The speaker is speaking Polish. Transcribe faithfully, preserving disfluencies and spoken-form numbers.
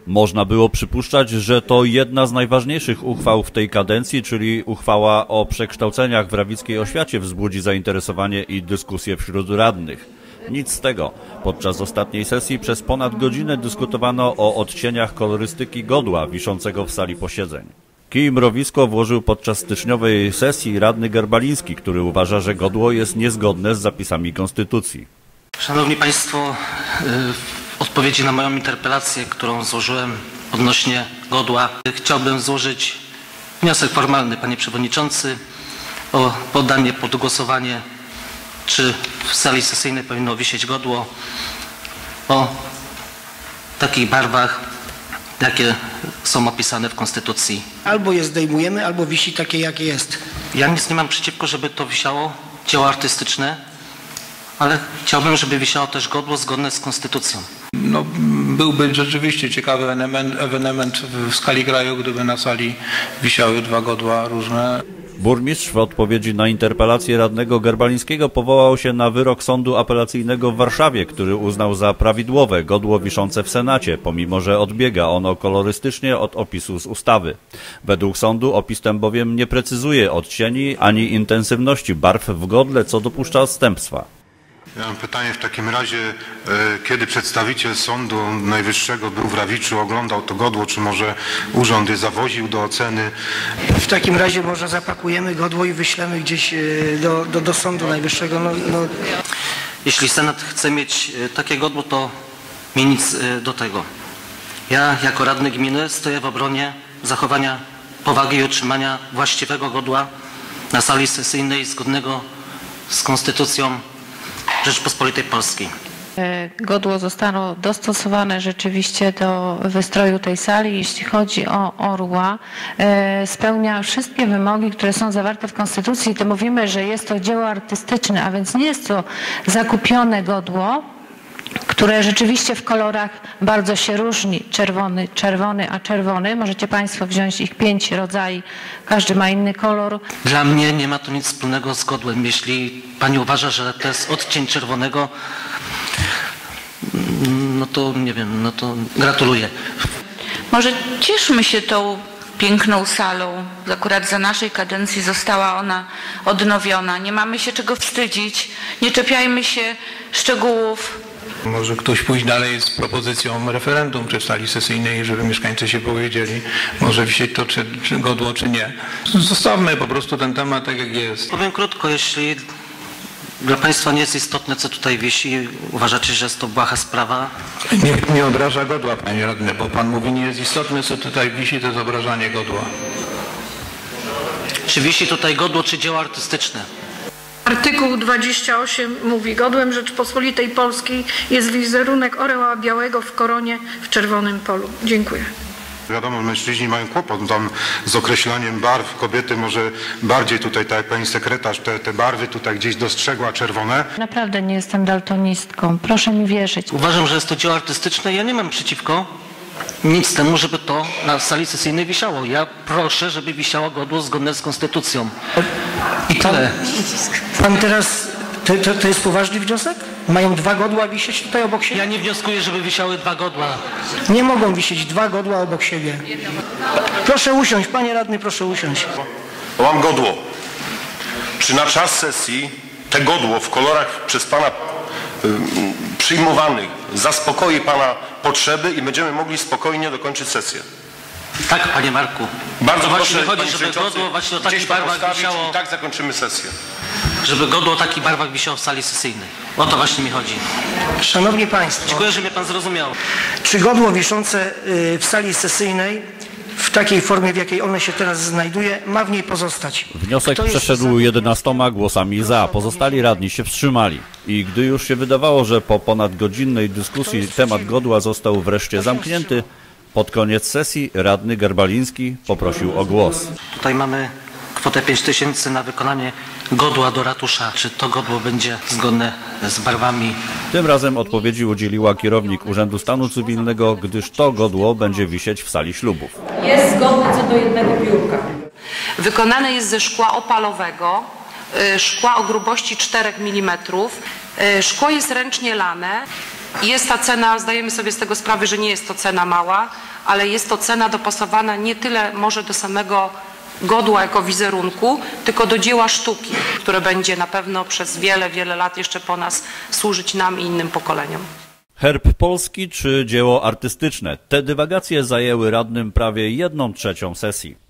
Można było przypuszczać, że to jedna z najważniejszych uchwał w tej kadencji, czyli uchwała o przekształceniach w rawickiej oświacie wzbudzi zainteresowanie i dyskusję wśród radnych. Nic z tego. Podczas ostatniej sesji przez ponad godzinę dyskutowano o odcieniach kolorystyki godła wiszącego w sali posiedzeń. Kij mrowisko włożył podczas styczniowej sesji radny Gerbaliński, który uważa, że godło jest niezgodne z zapisami konstytucji. Szanowni Państwo, w odpowiedzi na moją interpelację, którą złożyłem odnośnie godła, chciałbym złożyć wniosek formalny, Panie Przewodniczący, o poddanie pod głosowanie, czy w sali sesyjnej powinno wisieć godło o takich barwach, jakie są opisane w Konstytucji. Albo je zdejmujemy, albo wisi takie, jakie jest. Ja nic nie mam przeciwko, żeby to wisiało, dzieło artystyczne, ale chciałbym, żeby wisiało też godło zgodne z Konstytucją. No, byłby rzeczywiście ciekawy ewenement, ewenement w skali kraju, gdyby na sali wisiały dwa godła różne. Burmistrz w odpowiedzi na interpelację radnego Gerbalińskiego powołał się na wyrok Sądu Apelacyjnego w Warszawie, który uznał za prawidłowe godło wiszące w Senacie, pomimo że odbiega ono kolorystycznie od opisu z ustawy. Według sądu opis ten bowiem nie precyzuje odcieni ani intensywności barw w godle, co dopuszcza odstępstwa. Ja mam pytanie w takim razie, kiedy przedstawiciel Sądu Najwyższego był w Rawiczu, oglądał to godło, czy może urząd je zawoził do oceny? W takim razie może zapakujemy godło i wyślemy gdzieś do, do, do Sądu Najwyższego. No, no. Jeśli Senat chce mieć takie godło, to mi nic do tego. Ja jako radny gminy stoję w obronie zachowania powagi i utrzymania właściwego godła na sali sesyjnej zgodnego z Konstytucją Rzeczypospolitej Polskiej. Godło zostało dostosowane rzeczywiście do wystroju tej sali. Jeśli chodzi o orła, spełnia wszystkie wymogi, które są zawarte w Konstytucji. To mówimy, że jest to dzieło artystyczne, a więc nie jest to zakupione godło, które rzeczywiście w kolorach bardzo się różni. Czerwony, czerwony, a czerwony. Możecie Państwo wziąć ich pięć rodzajów, każdy ma inny kolor. Dla mnie nie ma to nic wspólnego z godłem. Jeśli Pani uważa, że to jest odcień czerwonego, no to nie wiem, no to gratuluję. Może cieszmy się tą piękną salą. Akurat za naszej kadencji została ona odnowiona. Nie mamy się czego wstydzić. Nie czepiajmy się szczegółów. Może ktoś pójść dalej z propozycją referendum przy sali sesyjnej, żeby mieszkańcy się powiedzieli, może wisieć to czy, czy godło, czy nie. Zostawmy po prostu ten temat tak, jak jest. Powiem krótko, jeśli dla Państwa nie jest istotne, co tutaj wisi, uważacie, że jest to błaha sprawa? Nie, nie obraża godła, Panie Radny, bo Pan mówi, nie jest istotne, co tutaj wisi, to jest obrażanie godła. Czy wisi tutaj godło, czy dzieło artystyczne? Artykuł dwadzieścia osiem mówi: godłem Rzeczypospolitej Polskiej jest wizerunek orła białego w koronie w czerwonym polu. Dziękuję. Wiadomo, mężczyźni mają kłopot tam z określaniem barw. Kobiety może bardziej tutaj, tak jak pani sekretarz, te, te barwy tutaj gdzieś dostrzegła czerwone. Naprawdę nie jestem daltonistką. Proszę mi wierzyć. Uważam, że jest to dzieło artystyczne. Ja nie mam przeciwko nic temu, żeby to na sali sesyjnej wisiało. Ja proszę, żeby wisiało godło zgodne z Konstytucją. I tyle. Pan teraz, to, to, to jest poważny wniosek? Mają dwa godła wisieć tutaj obok siebie? Ja nie wnioskuję, żeby wisiały dwa godła. Nie mogą wisieć dwa godła obok siebie. Proszę usiąść, Panie Radny, proszę usiąść. Mam godło. Czy na czas sesji te godło w kolorach przez Pana y, przyjmowanych zaspokoi Pana potrzeby i będziemy mogli spokojnie dokończyć sesję? Tak, Panie Marku. Bardzo to proszę, chodzi, żeby godło właśnie o takich barwach wisiało. I tak zakończymy sesję. Żeby godło o takich barwach wisiało w sali sesyjnej. O to właśnie mi chodzi. Szanowni Państwo. Dziękuję, że mnie Pan zrozumiał. Czy godło wiszące w sali sesyjnej w takiej formie, w jakiej ono się teraz znajduje, ma w niej pozostać? Wniosek przeszedł jedenastoma głosami za, pozostali radni się wstrzymali. I gdy już się wydawało, że po ponadgodzinnej dyskusji temat godła został wreszcie zamknięty, pod koniec sesji radny Gerbaliński poprosił o głos. Tutaj mamy kwotę pięć tysięcy na wykonanie godła do ratusza. Czy to godło będzie zgodne z barwami? Tym razem odpowiedzi udzieliła kierownik Urzędu Stanu Cywilnego, gdyż to godło będzie wisieć w sali ślubów. Jest zgodne co do jednego piórka. Wykonane jest ze szkła opalowego, szkła o grubości czterech milimetrów. Szkło jest ręcznie lane. Jest ta cena, zdajemy sobie z tego sprawę, że nie jest to cena mała, ale jest to cena dopasowana nie tyle może do samego godła jako wizerunku, tylko do dzieła sztuki, które będzie na pewno przez wiele, wiele lat jeszcze po nas służyć nam i innym pokoleniom. Herb polski czy dzieło artystyczne? Te dywagacje zajęły radnym prawie jedną trzecią sesji.